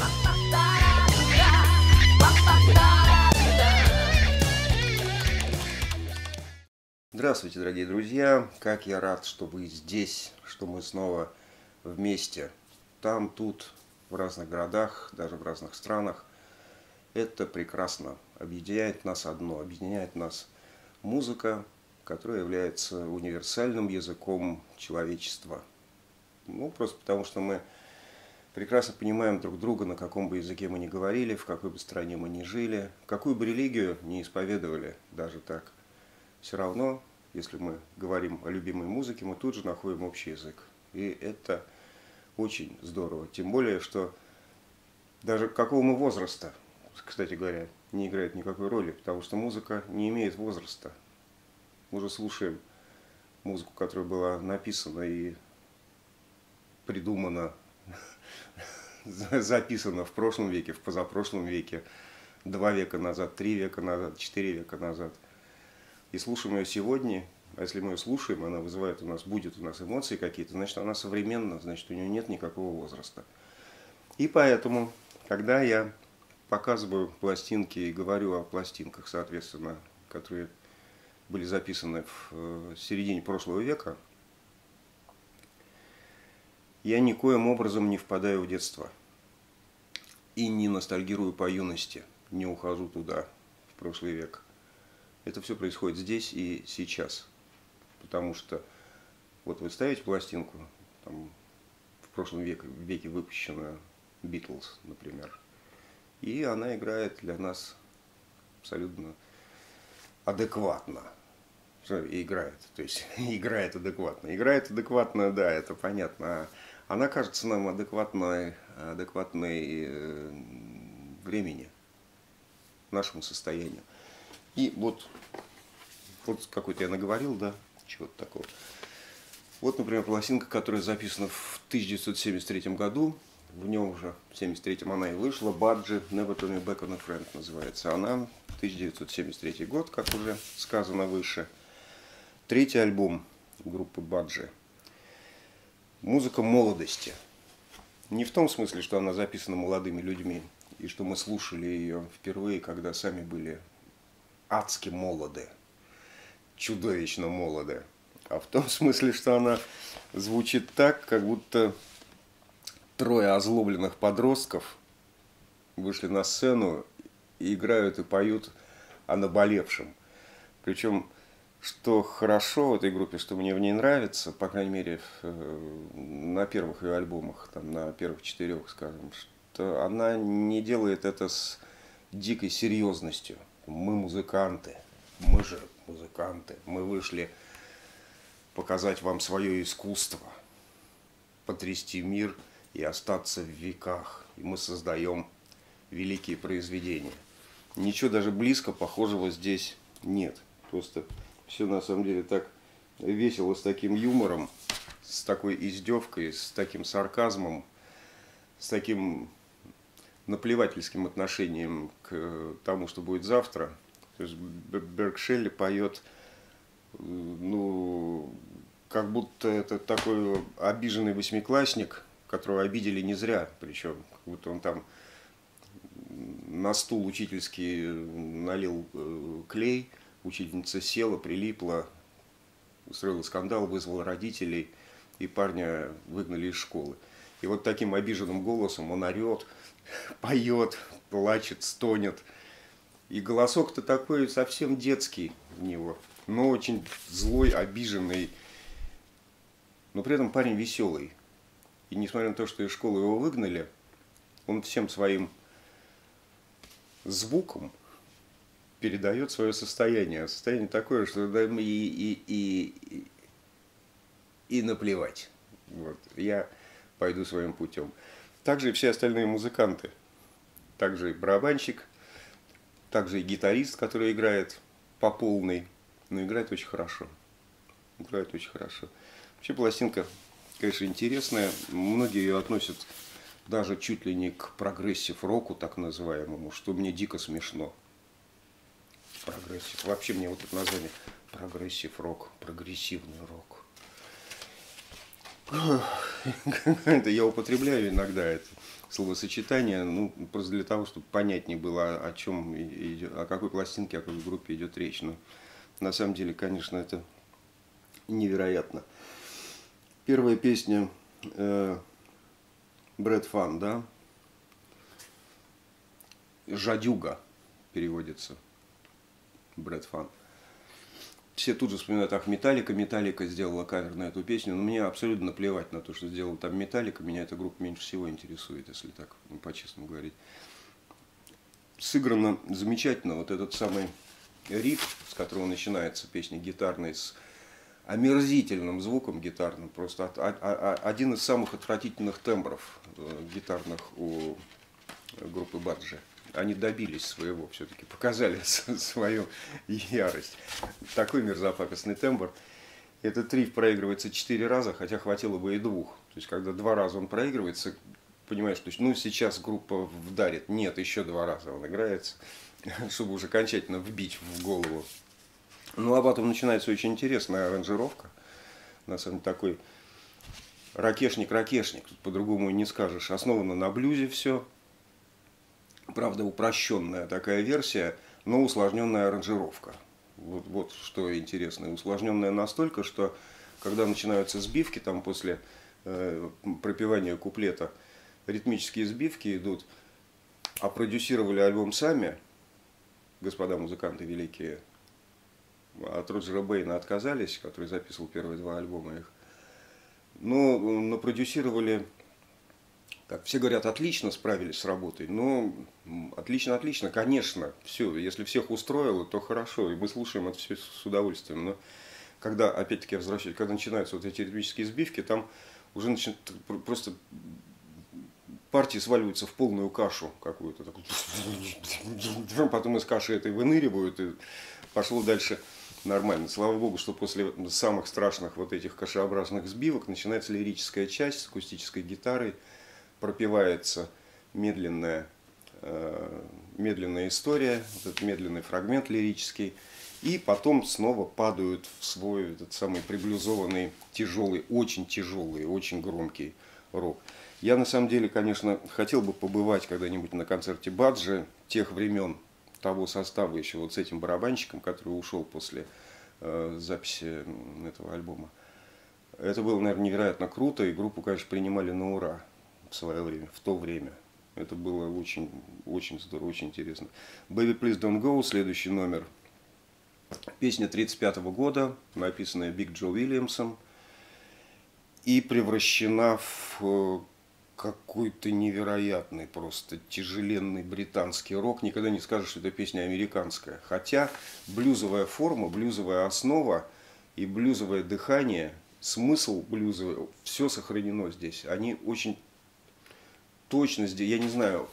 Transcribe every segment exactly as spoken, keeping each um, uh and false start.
Здравствуйте, дорогие друзья! Как я рад, что вы здесь, что мы снова вместе. Там, тут, в разных городах, даже в разных странах. Это прекрасно. Объединяет нас одно. Объединяет нас музыка, которая является универсальным языком человечества. Ну, просто потому что мы прекрасно понимаем друг друга, на каком бы языке мы ни говорили, в какой бы стране мы ни жили, какую бы религию ни исповедовали, даже так. Все равно, если мы говорим о любимой музыке, мы тут же находим общий язык. И это очень здорово. Тем более, что даже какого мы возраста, кстати говоря, не играет никакой роли, потому что музыка не имеет возраста. Мы же слушаем музыку, которая была написана и придумана, записана в прошлом веке, в позапрошлом веке, два века назад, три века назад, четыре века назад. И слушаем ее сегодня, а если мы ее слушаем, она вызывает у нас, будет у нас эмоции какие-то, значит, она современна, значит, у нее нет никакого возраста. И поэтому, когда я показываю пластинки и говорю о пластинках, соответственно, которые были записаны в середине прошлого века, я никоим образом не впадаю в детство и не ностальгирую по юности, не ухожу туда, в прошлый век. Это все происходит здесь и сейчас. Потому что вот вы ставите пластинку, там, в прошлом веке, веке выпущена Beatles, например, и она играет для нас абсолютно адекватно. Что играет? То есть играет адекватно. Играет адекватно, да, это понятно. Она кажется нам адекватной, адекватной э, времени, нашему состоянию. И вот, вот какой-то я наговорил, да, чего-то такого. Вот, например, пластинка, которая записана в тысяча девятьсот семьдесят третьем году. В нем уже, в семьдесят третьем она и вышла. Budgie, Never Turn Me Back on a Friend называется она. тысяча девятьсот семьдесят третий год, как уже сказано выше. Третий альбом группы Budgie. Музыка молодости. Не в том смысле, что она записана молодыми людьми, и что мы слушали ее впервые, когда сами были адски молоды, чудовищно молоды. А в том смысле, что она звучит так, как будто трое озлобленных подростков вышли на сцену и играют и поют о наболевшем. Причем, что хорошо в этой группе, что мне в ней нравится, по крайней мере, на первых ее альбомах, там, на первых четырех, скажем, что она не делает это с дикой серьезностью. Мы музыканты, мы же музыканты, мы вышли показать вам свое искусство, потрясти мир и остаться в веках. И мы создаем великие произведения. Ничего даже близко похожего здесь нет. Просто все на самом деле так весело, с таким юмором, с такой издевкой, с таким сарказмом, с таким наплевательским отношением к тому, что будет завтра. То есть Берг Шелли поет, ну, как будто это такой обиженный восьмиклассник, которого обидели не зря, причем, как будто он там на стул учительский налил клей, учительница села, прилипла, устроила скандал, вызвала родителей, и парня выгнали из школы. И вот таким обиженным голосом он орет, поет, плачет, стонет. И голосок-то такой совсем детский у него, но очень злой, обиженный. Но при этом парень веселый. И несмотря на то, что из школы его выгнали, он всем своим звуком передает свое состояние. Состояние такое, что да, и, и, и, и, и наплевать. Вот. Я пойду своим путем. Также и все остальные музыканты. Также и барабанщик, также и гитарист, который играет по полной. Но играет очень хорошо. Играет очень хорошо. Вообще пластинка, конечно, интересная. Многие ее относят даже чуть ли не к прогрессив-року, так называемому, что мне дико смешно. Прогрессив. Вообще мне вот это название прогрессив-рок, прогрессивный рок. Это я употребляю иногда это словосочетание, ну, просто для того, чтобы понятнее было, о чем идет, о какой пластинке, о какой группе идет речь. Но на самом деле, конечно, это невероятно. Первая песня э, Брэд Фан, да? Жадюга переводится. Брэд Фан. Все тут же вспоминают, ах, Металлика, Металлика сделала кавер на эту песню, но мне абсолютно наплевать на то, что сделала там Металлика, меня эта группа меньше всего интересует, если так, ну, по-честному говорить. Сыграно замечательно, вот этот самый риф, с которого начинается песня гитарная, с омерзительным звуком гитарным, просто от, от, от, один из самых отвратительных тембров э, гитарных у группы Баджи. Они добились своего, все-таки показали свою ярость. Такой мерзопакостный тембр. Этот риф проигрывается четыре раза, хотя хватило бы и двух. То есть, когда два раза он проигрывается, понимаешь, что ну, сейчас группа вдарит. Нет, еще два раза он играется, чтобы уже окончательно вбить в голову. Ну, а потом начинается очень интересная аранжировка. На самом деле, такой ракешник-ракешник, по-другому не скажешь. Основано на блюзе все. Правда, упрощенная такая версия, но усложненная аранжировка. Вот, вот что интересно. Усложненная настолько, что когда начинаются сбивки, там после э, пропевания куплета ритмические сбивки идут, а продюсировали альбом сами, господа музыканты великие, от Роджера Бэйна отказались, который записывал первые два альбома их, но напродюсировали. Так, все говорят, отлично справились с работой. Ну, отлично, отлично, конечно, все. Если всех устроило, то хорошо, и мы слушаем это все с удовольствием. Но когда, опять-таки, я возвращаюсь, когда начинаются вот эти ритмические сбивки, там уже начинают просто партии сваливаются в полную кашу какую-то. Потом из каши этой выныривают, и пошло дальше нормально. Слава богу, что после самых страшных вот этих кашеобразных сбивок начинается лирическая часть с акустической гитарой. Пропевается медленная, э, медленная история, вот этот медленный фрагмент лирический, и потом снова падают в свой этот самый приблюзованный, тяжелый, очень тяжелый, очень громкий рок. Я на самом деле, конечно, хотел бы побывать когда-нибудь на концерте Баджи тех времен, того состава еще вот с этим барабанщиком, который ушел после э, записи этого альбома. Это было, наверное, невероятно круто, и группу, конечно, принимали на ура. В свое время, в то время. Это было очень, очень здорово, очень интересно. Baby Please Don't Go, следующий номер. Песня тридцать пятого года, написанная Биг Джо Уильямсом и превращена в какой-то невероятный, просто тяжеленный британский рок. Никогда не скажешь, что это песня американская. Хотя блюзовая форма, блюзовая основа и блюзовое дыхание, смысл блюзовый, все сохранено здесь. Они очень точно здесь, я не знаю,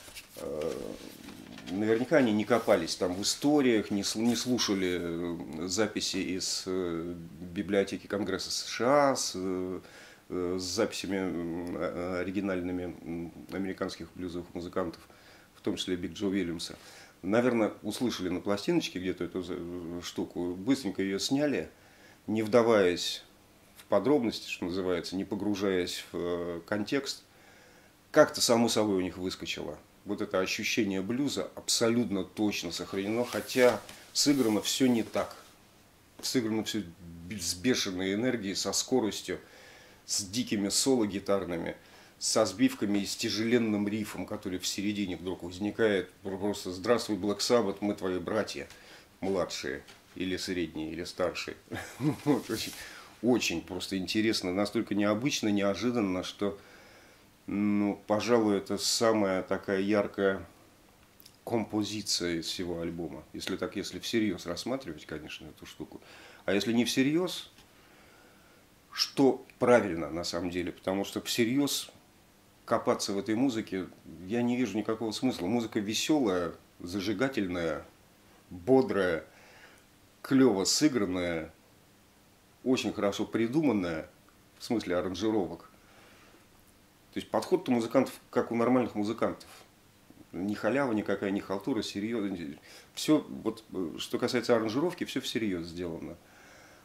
наверняка они не копались там в историях, не слушали записи из библиотеки Конгресса США с, с записями оригинальными американских блюзовых музыкантов, в том числе Биг Джо Уильямса. Наверное, услышали на пластиночке где-то эту штуку, быстренько ее сняли, не вдаваясь в подробности, что называется, не погружаясь в контекст. Как-то само собой у них выскочило. Вот это ощущение блюза абсолютно точно сохранено, хотя сыграно все не так. Сыграно все с бешеной энергией, со скоростью, с дикими соло гитарными, со сбивками и с тяжеленным рифом, который в середине вдруг возникает. Просто «Здравствуй, Black Sabbath, мы твои братья, младшие, или средние, или старшие». Вот, очень, очень просто интересно, настолько необычно, неожиданно, что... Ну, пожалуй, это самая такая яркая композиция из всего альбома. Если так, если всерьез рассматривать, конечно, эту штуку. А если не всерьез, что правильно на самом деле? Потому что всерьез копаться в этой музыке я не вижу никакого смысла. Музыка веселая, зажигательная, бодрая, клево сыгранная, очень хорошо придуманная, в смысле аранжировок. То есть подход-то музыкантов, как у нормальных музыкантов. Ни халява никакая, ни халтура, серьезно. Все, вот, что касается аранжировки, все всерьез сделано.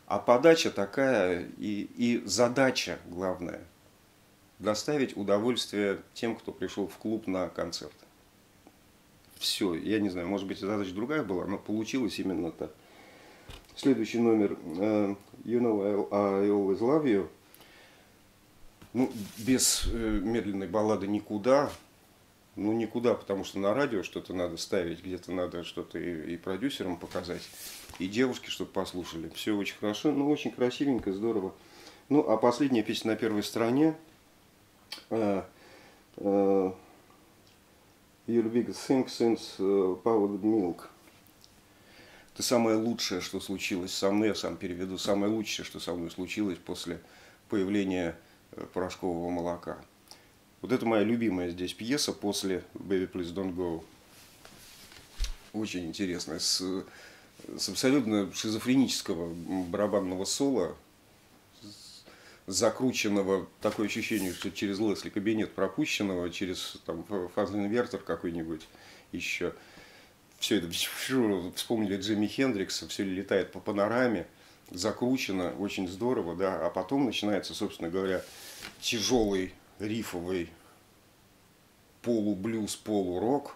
А подача такая, и, и задача главная – доставить удовольствие тем, кто пришел в клуб на концерт. Все, я не знаю, может быть, задача другая была, но получилось именно так. Следующий номер uh, You know I, I always love you. Ну, без э, медленной баллады никуда. Ну, никуда, потому что на радио что-то надо ставить, где-то надо что-то и, и продюсерам показать, и девушки, чтобы послушали. Все очень хорошо, ну, очень красивенько, здорово. Ну, а последняя песня на первой стороне. Uh, uh, Your biggest thing since uh, powdered milk. Это самое лучшее, что случилось со мной, я сам переведу, самое лучшее, что со мной случилось после появления порошкового молока. Вот это моя любимая здесь пьеса после Baby Please Don't Go. Очень интересная, с, с абсолютно шизофренического барабанного соло, закрученного, такое ощущение, что через Лесли кабинет пропущенного, через там, фазный инвертор какой-нибудь еще. Все это, вспомнили Джимми Хендрикса, все летает по панораме, закручено, очень здорово, да, а потом начинается, собственно говоря, тяжелый рифовый полублюз, полурок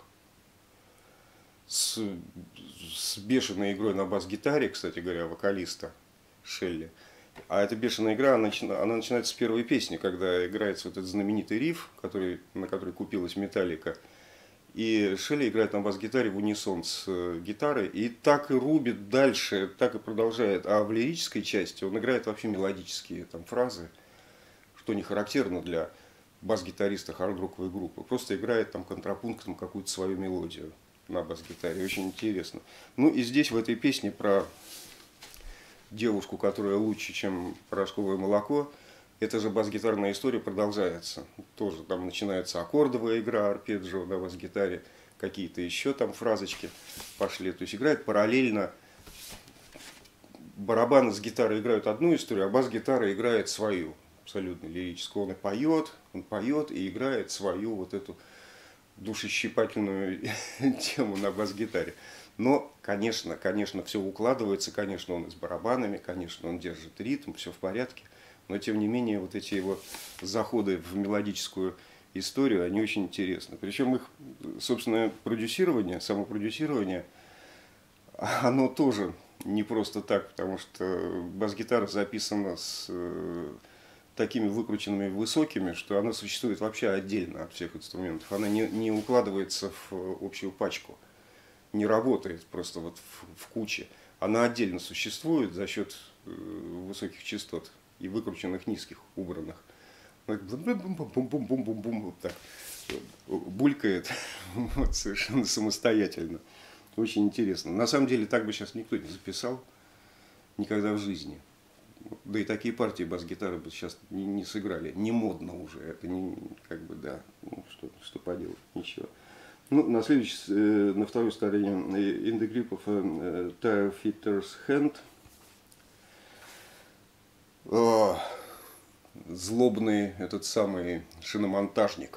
с, с бешеной игрой на бас-гитаре, кстати говоря, вокалиста Шелли. А эта бешеная игра, она, она начинается с первой песни, когда играется вот этот знаменитый риф, который, на который купилась Металлика. И Шелли играет на бас-гитаре в унисон с гитарой, и так и рубит дальше, так и продолжает. А в лирической части он играет вообще мелодические там, фразы, что не характерно для бас-гитариста хард-роковой группы. Просто играет там контрапунктом какую-то свою мелодию на бас-гитаре. Очень интересно. Ну и здесь в этой песне про девушку, которая лучше, чем порошковое молоко, эта же бас-гитарная история продолжается. Тоже там начинается аккордовая игра, арпеджио на бас-гитаре, какие-то еще там фразочки пошли. То есть играет параллельно. Барабаны с гитарой играют одну историю, а бас-гитара играет свою, абсолютно лирическую. Он и поет, он поет и играет свою вот эту душещипательную тему на бас-гитаре. Но, конечно, конечно, все укладывается, конечно, он и с барабанами, конечно, он держит ритм, все в порядке. Но, тем не менее, вот эти его заходы в мелодическую историю, они очень интересны. Причем их, собственно, продюсирование, самопродюсирование, оно тоже не просто так, потому что бас-гитара записана с такими выкрученными высокими, что она существует вообще отдельно от всех инструментов. Она не, не укладывается в общую пачку, не работает просто вот в, в куче. Она отдельно существует за счет высоких частот и выкрученных низких, убранных. Бум-бум-бум-бум-бум-бум-бум, так булькает вот, совершенно самостоятельно. Очень интересно. На самом деле так бы сейчас никто не записал никогда в жизни. Да и такие партии бас-гитары бы сейчас не, не сыграли. Не модно уже. Это не, как бы, да, ну, что, что поделать, ничего. Ну, на следующей, на второй стороне In the Grip of a Tire Fitter's Hand. О, злобный этот самый шиномонтажник.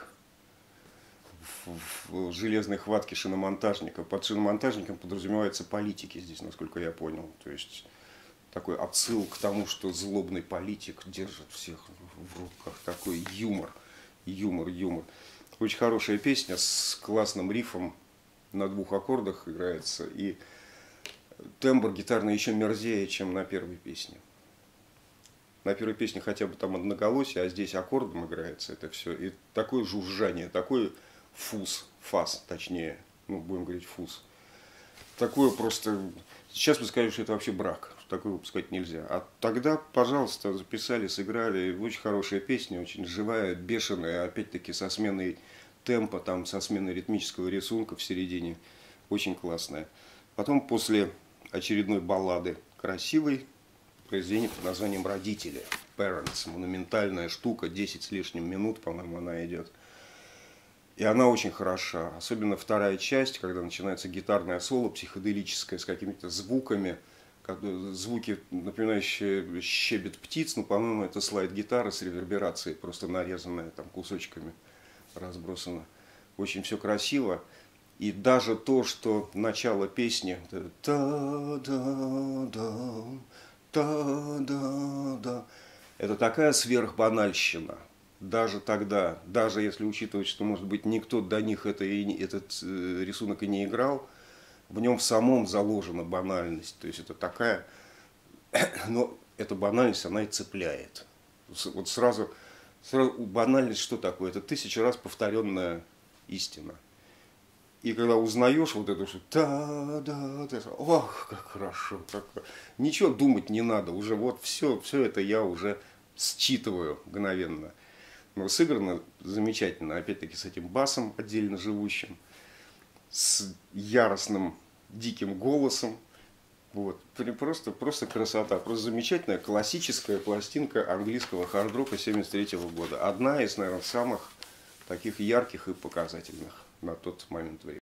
В, в железной хватке шиномонтажника. Под шиномонтажником подразумеваются политики здесь, насколько я понял. То есть такой отсыл к тому, что злобный политик держит всех в руках. Такой юмор, юмор, юмор. Очень хорошая песня с классным рифом на двух аккордах играется. И тембр гитарный еще мерзее, чем на первой песне. На первой песне хотя бы там одноголосие, а здесь аккордом играется это все. И такое жужжание, такой фуз, фас, точнее, ну будем говорить фуз. Такое просто... Сейчас бы сказали, что это вообще брак. Такое выпускать нельзя. А тогда, пожалуйста, записали, сыграли. Очень хорошая песня, очень живая, бешеная. Опять-таки со сменой темпа, там, со сменой ритмического рисунка в середине. Очень классная. Потом после очередной баллады красивой, произведение под названием «Родители». Parents. Монументальная штука. десять с лишним минут, по-моему, она идет. И она очень хороша. Особенно вторая часть, когда начинается гитарное соло психоделическое с какими-то звуками. Звуки, напоминающие щебет птиц. Но, по-моему, это слайд-гитара с реверберацией, просто нарезанная там кусочками, разбросана. Очень все красиво. И даже то, что начало песни... та-да-да. Это такая сверхбанальщина. Даже тогда, даже если учитывать, что, может быть, никто до них это и, не- этот э, рисунок и не играл, в нем в самом заложена банальность. То есть это такая, но эта банальность, она и цепляет. С- Вот сразу, сразу банальность что такое? Это тысячу раз повторенная истина. И когда узнаешь вот это, что да, да, ох, как хорошо, как... ничего думать не надо, уже вот все, все это я уже считываю мгновенно. Но сыграно замечательно, опять-таки с этим басом отдельно живущим, с яростным диким голосом. Вот. Просто, просто красота, просто замечательная классическая пластинка английского хард-рока семьдесят третьего года. Одна из, наверное, самых таких ярких и показательных на тот момент времени.